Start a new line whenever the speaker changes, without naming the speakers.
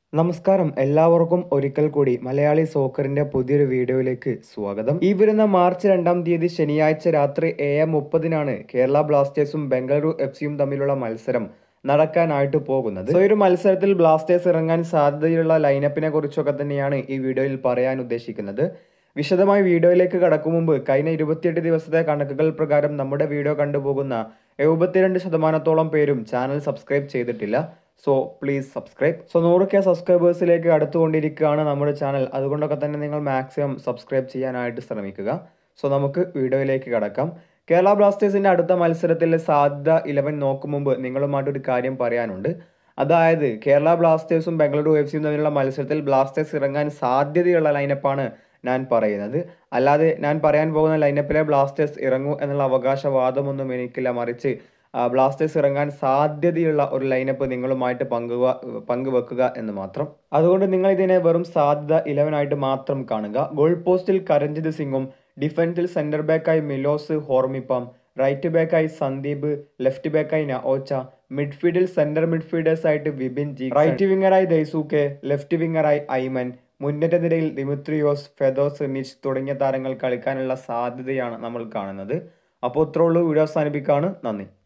നമസ്കാരം എല്ലാവർക്കും ഒരിക്കൽ കൂടി മലയാളി സോക്കറിന്റെ പുതിയൊരു വീഡിയോയിലേക്ക് സ്വാഗതം. ഈ വരുന്ന മാർച്ച് 2-ാം തീയതി ശനിയാഴ്ച രാത്രി 7:30 കേരള ബ്ലാസ്റ്റേഴ്സും ബംഗളൂരു എഫ്സിയും തമ്മിലുള്ള മത്സരം നടക്കാനായിട്ട് പോകുന്നത്. ഈ ഒരു മത്സരത്തിൽ ബ്ലാസ്റ്റേഴ്സ് ഇറങ്ങാൻ സാധ്യതയുള്ള ലൈനപ്പിനെ കുറിച്ചൊക്കെ തന്നെയാണ് ഈ വീഡിയോയിൽ പറയാൻ ഉദ്ദേശിക്കുന്നത്. വിശദമായി വീഡിയോയിലേക്ക് കടക്കും മുമ്പ് കഴിഞ്ഞ 28 ദിവസത്തെ കണക്കുകൾ പ്രകാരം നമ്മുടെ വീഡിയോ കണ്ടുപോകുന്ന 72% പേരും ചാനൽ സബ്സ്ക്രൈബ് ചെയ്തിട്ടില്ല. So please subscribe. 100K സബ്സ്ക്രൈബേഴ്സിലേക്ക് അടുത്തുകൊണ്ടിരിക്കുകയാണ് നമ്മുടെ ചാനൽ. അതുകൊണ്ടൊക്കെ തന്നെ നിങ്ങൾ മാക്സിമം സബ്സ്ക്രൈബ് ചെയ്യാനായിട്ട് ശ്രമിക്കുക. സോ നമുക്ക് വീഡിയോയിലേക്ക് കടക്കാം. കേരള ബ്ലാസ്റ്റേഴ്സിന്റെ അടുത്ത മത്സരത്തിലെ സാധ്യത 11 നോക്കും മുമ്പ് നിങ്ങളുമായിട്ടൊരു കാര്യം പറയാനുണ്ട്. അതായത് കേരള ബ്ലാസ്റ്റേഴ്സും ബംഗളൂരു എഫ്സിയും തമ്മിലുള്ള മത്സരത്തിൽ ബ്ലാസ്റ്റേഴ്സ് ഇറങ്ങാൻ സാധ്യതയുള്ള ലൈനപ്പാണ് ഞാൻ പറയുന്നത്. അല്ലാതെ ഞാൻ പറയാൻ പോകുന്ന ലൈനപ്പിലെ ബ്ലാസ്റ്റേഴ്സ് ഇറങ്ങൂ എന്നുള്ള അവകാശവാദമൊന്നും എനിക്കില്ല. മറിച്ച് ബ്ലാസ്റ്റേഴ്സ് ഇറങ്ങാൻ സാധ്യതയുള്ള ഒരു ലൈനപ്പ് നിങ്ങളുമായിട്ട് പങ്കുവെക്കുക എന്ന് മാത്രം. അതുകൊണ്ട് നിങ്ങൾ ഇതിനെ വെറും സാധ്യത 11 ആയിട്ട് മാത്രം കാണുക. ഗോൾ പോസ്റ്റിൽ കരൺജിത് സിംഗും ഡിഫൻസിൽ സെന്റർ ബാക്കായി മിലോസ് ഹോർമിപ്പം, റൈറ്റ് ബാക്കായി സന്ദീപ്, ലെഫ്റ്റ് ബാക്കായി നഓച്ച, മിഡ്ഫീൽഡിൽ സെന്റർ മിഡ്ഫീൽഡേഴ്സ് ആയിട്ട് വിപിൻ ജി, റൈറ്റ് വിങ്ങറായി ദൈസൂക്കെ, ലെഫ്റ്റ് വിങ്ങറായി ഐമൻ, മുന്നേറ്റ നിരയിൽ ദിമിത്രിയോസ്, ഫെദോസ്, നിച്ച് തുടങ്ങിയ താരങ്ങൾ കളിക്കാനുള്ള സാധ്യതയാണ് നമ്മൾ കാണുന്നത്. അപ്പോൾ ഇത്രേ ഉള്ളൂ. വീഡിയോ അവസാനിപ്പിക്കുകയാണ്. നന്ദി.